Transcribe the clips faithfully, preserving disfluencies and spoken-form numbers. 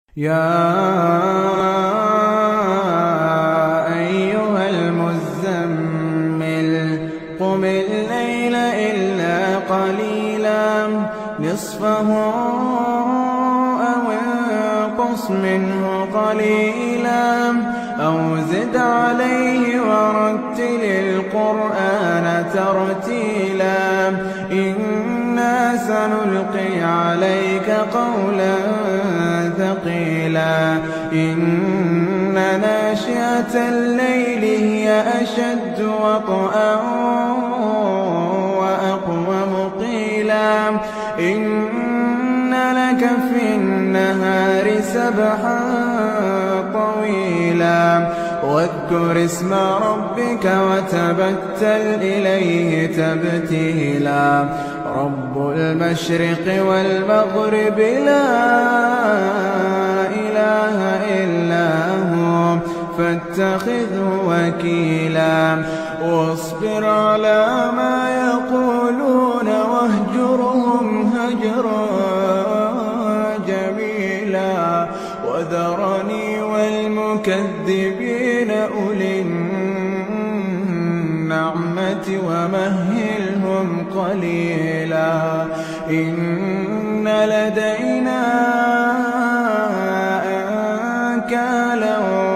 يا أيها المزمل قم الليل إلا قليلا نصفه أو انقص منه قليلا أو زد عليه ورتل القرآن ترتيلا إنا سنلقي عليك قولا ثقيلا إن ناشئة الليل هي أشد وطئا وأقوم قيلا إن لك في النهار سبحا طويلا واذكر اسم ربك وتبتل إليه تبتيلا رب المشرق والمغرب لا إله إلا هو فاتخذه وكيلا واصبر على ما يقولون واهجرهم هجرا جميلا وذرني والمكذبين أولي النعمة ومهلهم قليلا إن لدينا أنكالا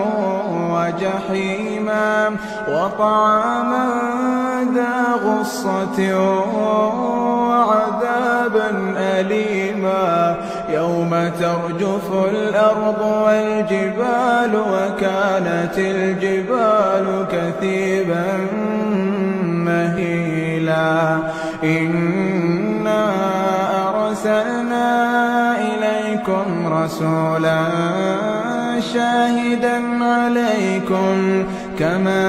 وجحيما وطعاما ذا غصة وعذابا أليما يوم ترجف الأرض والجبال وكانت الجبال كثيبا مهيلا إنا أرسلنا إليكم رسولا شاهدا عليكم كما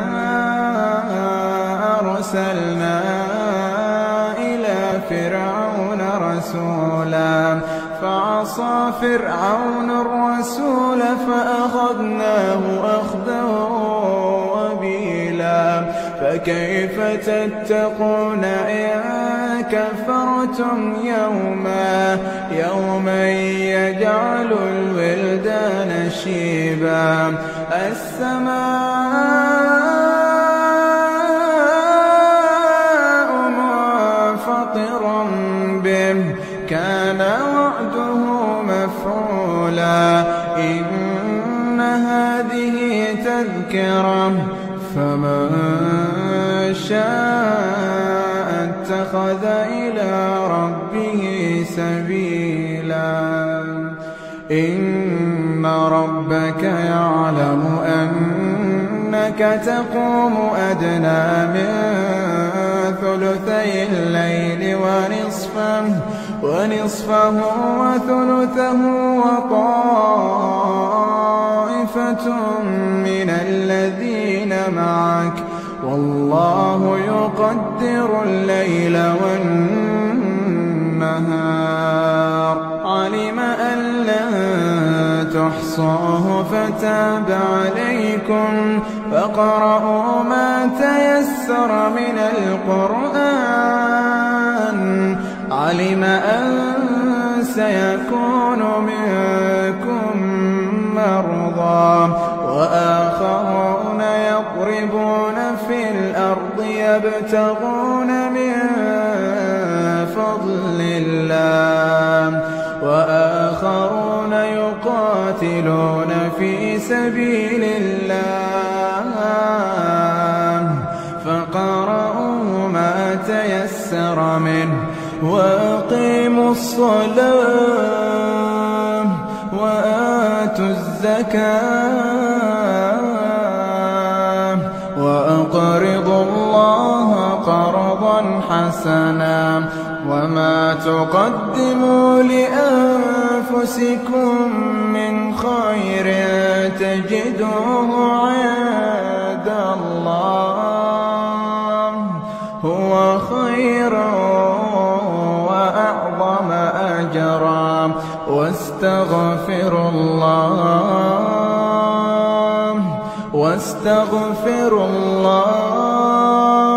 أرسلنا إلى فرعون رسولا فعصى فرعون الرسول فأخذناه أخذا وبيلا فكيف تتقون إن كفرتم يوما يوما يجعل الولدان شيبا السماء منفطرا به كان وعده مفعولا إن هذه تذكرة فمن شاء اتخذ إلى ربه سبيلا إن ربك يعلم أنك تقوم أدنى من ثلثي الليل ونصفه ونصفه وثلثه وطائفة من الذين معك والله يقدر الليل والنهار علم أن لن تحصوه فتاب عليكم فاقرؤوا ما تيسر من القرآن علم أن سيكون منكم مرضى وآخرون يضربون في الأرض يبتغون من فضل الله وآخرون يقاتلون في سبيل الله فقرؤوا ما تيسر منه وأقيموا الصلاة وآتوا الزكاة وأقرضوا الله قرضا حسنا وما تقدموا لأنفسكم من خير تجدوه عند الله هو خيرا وأعظم أجرا واستغفروا الله واستغفروا الله